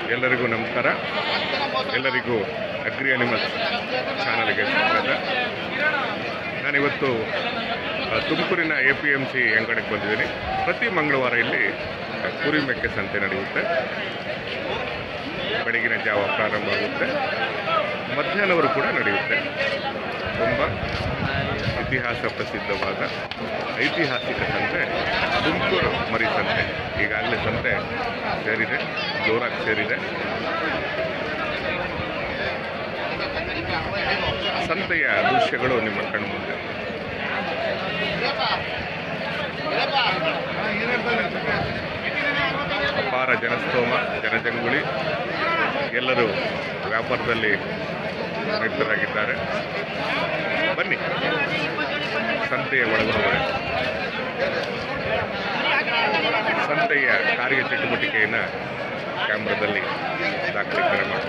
ಎಲ್ಲರಿಗೂ ನಮಸ್ಕಾರ. ಎಲ್ಲರಿಗೂ ಅಗ್ರಿ ಅನಿಮಲ್ಸ್ ಚಾನಲ್ಗೆ ಸ್ವಾಗತ. ನಾನಿವತ್ತು ತುಮಕೂರಿನ APMC ಅಂಗಡಿಗೆ ಬಂದಿದ್ದೀನಿ. ಪ್ರತಿ ಮಂಗಳವಾರ ಇಲ್ಲಿ ಕುರಿ ಮೇಕೆ ಸಂತೆ ನಡೆಯುತ್ತೆ. ಬೆಳಗಿನ ಜಾವ ಪ್ರಾರಂಭ ಆಗುತ್ತೆ, ಮಧ್ಯಾಹ್ನವರು ಕೂಡ ನಡೆಯುತ್ತೆ. ತುಂಬ ಇತಿಹಾಸ ಪ್ರಸಿದ್ಧವಾದ ಐತಿಹಾಸಿಕ ಸಂತೆ ತುಮಕೂರು ಮರಿ ಸಂತೆ. ಈಗಾಗಲೇ ಸಂತೆ ಸೇರಿದೆ, ಜೋರಾಗಿ ಸೇರಿದೆ. ಸಂತೆಯ ದೃಶ್ಯಗಳು ನಿಮ್ಮ ಕಣ್ಮುಂದೆ. ಅಪಾರ ಜನಸ್ತೋಮ, ಜನಜಂಗುಳಿ. ಎಲ್ಲರೂ ವ್ಯಾಪಾರದಲ್ಲಿ ನಿರತರಾಗಿದ್ದಾರೆ. ಬನ್ನಿ ಸಂತೆಯ ಒಳಗೆ ಸಂತೆಯ ಕಾರ್ಯಚಟುವಟಿಕೆಯನ್ನು ಕ್ಯಾಮ್ರಾದಲ್ಲಿ ದಾಖಲೀಕರಣ ಮಾಡಿ.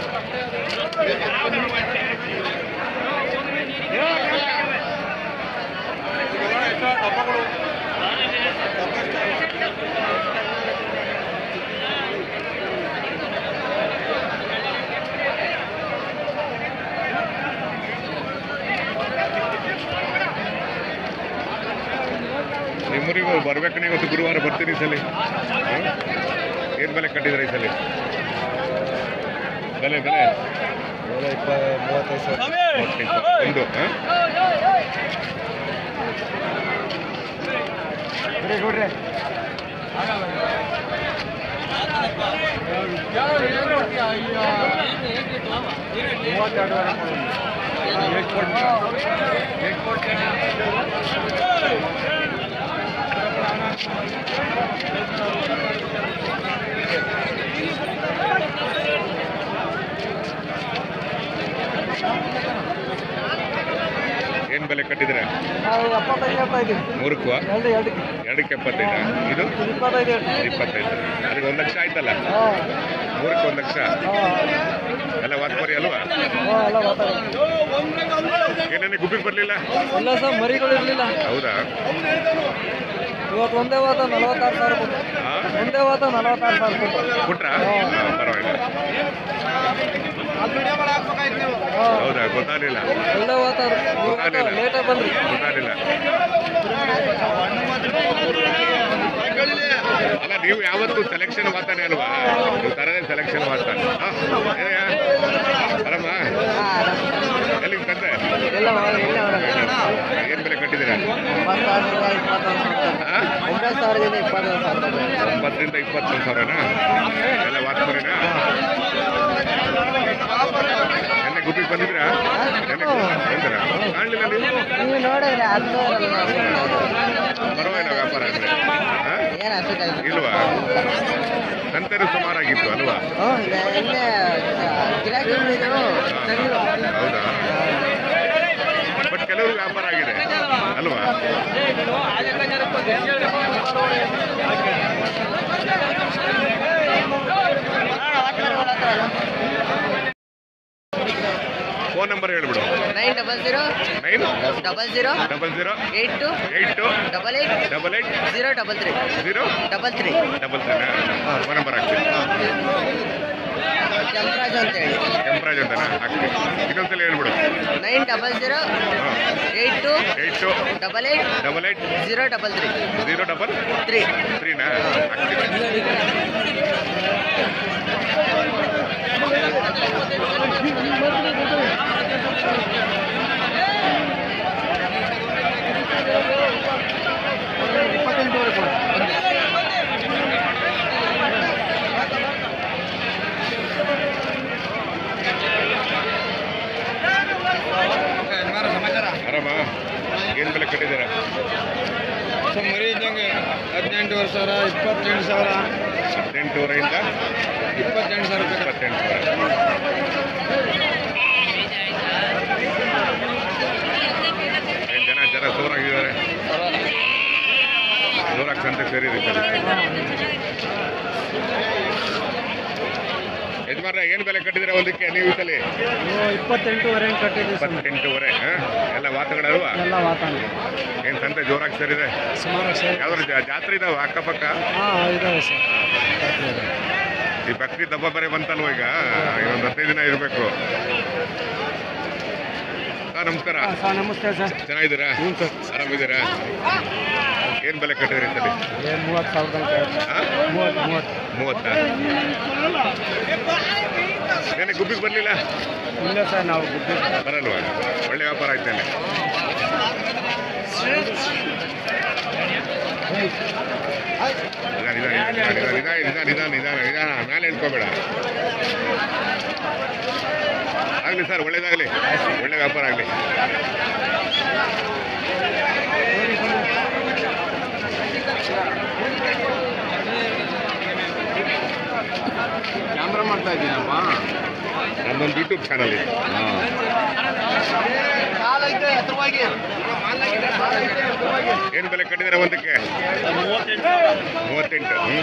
ನಿಮ್ಮೂರಿಗೂ ಬರ್ಬೇಕಣ್ಣ. ಇವತ್ತು ಗುರುವಾರ ಬರ್ತೀನಿ. ಈ ಸಲ ಏನು ಬೆಲೆ ಕಟ್ಟಿದ್ರೆ? ಈ ಸಲ ಬೆಲೆ ಬೆಲೆ 35 ಒಂದು. ಏನು ಬೆಲೆ ಕಟ್ಟಿದ್ರೆ? ಮೂರಕ್ಕೂ ಎರಡಕ್ಕೆ 75. ಇದು 25. ಅದಕ್ಕೆ 1 ಲಕ್ಷ ಆಯ್ತಲ್ಲ? ಮೂರಕ್ಕೆ 1 ಲಕ್ಷ. ಎಲ್ಲ ವಾತ್ಮರಿ ಅಲ್ವಾ? ಏನೇನು ಗುಬ್ಬಿಗೆ ಬರಲಿಲ್ಲ? ಇಲ್ಲ ಸರ್, ಮರಿಗಳು ಇರಲಿಲ್ಲ. ಹೌದಾ? ಇವತ್ತು ಒಂದೇ ವಾತ 46,000 ಕೊಟ್ಟು. ಒಂದೇ ವಾತ 46,000 ಕೊಟ್ರಾ? ಪರವಾಗಿಲ್ಲ. ಹೌದಾ? ಗೊತ್ತಾಗಲಿಲ್ಲ. ಒಳ್ಳೆ ವಾತ ಲೇಟಾಗಿ ಬಂದ್ರಿ. ಗೊತ್ತಾಗಲಿಲ್ಲ. ಅಲ್ಲ, ನೀವು ಯಾವತ್ತು ಸೆಲೆಕ್ಷನ್ ಮಾತಾನೆ ಅಲ್ವಾ? ನೀವು ತರದೇ ಸೆಲೆಕ್ಷನ್ ಮಾತಾ. ಆರಾಮ? ಎಲ್ಲಿಗೆ ತಂದೆ? ಏನು ಬೆಲೆ ಕಟ್ಟಿದ್ದೀರಾ? 9,000ದಿಂದ 21,000ನಾ? ಎಲ್ಲ ವಾತ್ಮರಿನಾ? ಎಣ್ಣೆ ಗುಬ್ಬಿಗೆ ಬಂದಿದ್ರಾ? ಬಂದಿರಾ? ಕಾಣಲಿಲ್ಲ ನೀವು? ಪರವಾಗಿಲ್ಲ ವ್ಯಾಪಾರ ಅಂದರೆ ಇಲ್ವಾ? ಸಂತೆನೂ ಸುಮಾರಾಗಿತ್ತು ಅಲ್ವಾ? ಹೌದಾ? ಬಟ್ ಕೆಲವರು ವ್ಯಾಪಾರ ಆಗಿದೆ ಅಲ್ವಾ? ಫೋನ್ ನಂಬರ್ ಹೇಳ್ಬಿಡು. 900 00 82 88 033 ಫೋನ್ ನಂಬರ್ ಹಾಕ್ತೀನಿ. ಕೆಂಪರಾಜ್ ಅಂತ ಹೇಳಿ. ಕೆಂಪರಾಜ್ ಅಂತನಾ? ಹಾಕ್ತೀನಿ. ಇನ್ನೊಂದ್ಸಲ ಹೇಳ್ಬಿಡು. 900 82 88 033 033 ಹಾಕ್ತೀನಿ. ಆರಾಮ? ಏನು ಬೆಲೆ ಕಟ್ಟಿದ್ದೀರಾ? ಮರಿ ಇದ್ದಂಗೆ 18,000, 28,000. 18,000ರಿಂದ 28,000 ರೂಪಾಯಿ. 28,000. ಜನ ಜೋರಾಗಿದ್ದಾರೆ. ಜೋರಾಗಿ ಸಂತೆ ಸೇರಿದೆ. ಯಜಮಾನ್ರೆ, ಏನು ಬೆಲೆ ಕಟ್ಟಿದ್ರೆ ಒಂದಕ್ಕೆ ನೀವು ಈ ಸಲ? 28,500 ಕಟ್ಟಿದ್ದೀವಿ. 28,500. ಎಲ್ಲ ವಾತಗಳಲ್ವಾ? ಎಲ್ಲ ವಾತಾವರಣ. ಏನು ಸಂತೆ ಜೋರಾಗಿ ಸೇರಿದೆ? ಸುಮಾರು ಯಾವ್ದಾದ್ರು ಜಾತ್ರೆ ಇದಾವೆ ಅಕ್ಕಪಕ್ಕ? ಹಾಂ, ಇದಾವೆ ಸರ್. ಈ ಬಕ್ರೀದ್ ಹಬ್ಬ ಬೇರೆ ಬಂತಲ್ವ ಈಗ ಇನ್ನೊಂದು 15 ದಿನ ಇರಬೇಕು. ಸರ್ ನಮಸ್ಕಾರ. ಸರ್ ನಮಸ್ತೆ ಸರ್. ಚೆನ್ನಾಗಿದ್ದೀರಾ? ಹ್ಞೂ ಸರ್. ಆರಾಮಿದ್ದೀರಾ? ಏನು ಬೆಲೆ ಕಟ್ಟಿದ್ರಿ ಸರಿ? 30,000. 30. ಏನೇ ಗುಬ್ಬಿಗೆ ಬರಲಿಲ್ಲ? ಇಲ್ಲ ಸರ್, ನಾವು ಗುಬ್ಬಿ ಬರಲ್ವಾ? ಒಳ್ಳೆ ವ್ಯಾಪಾರ ಆಯ್ತಲ್ಲ. ನಿಧಾನ ಮೇಲೆ ಹೇಳ್ಕೋಬೇಡ. ಆಗಲಿ ಸರ್, ಒಳ್ಳೇದಾಗಲಿ, ಒಳ್ಳೆ ವ್ಯಾಪಾರ ಆಗಲಿ. ಕ್ಯಾಮ್ರಾ ಮಾಡ್ತಾ ಇದ್ದೀನಪ್ಪ. ನಮ್ಮೊಂದು ಯೂಟ್ಯೂಬ್ ಚಾನಲ್ ಇದೆ. ಏನು ಬೆಲೆ ಕಟ್ಟಿದ್ದಾರೆ ಒಂದಕ್ಕೆ? 38.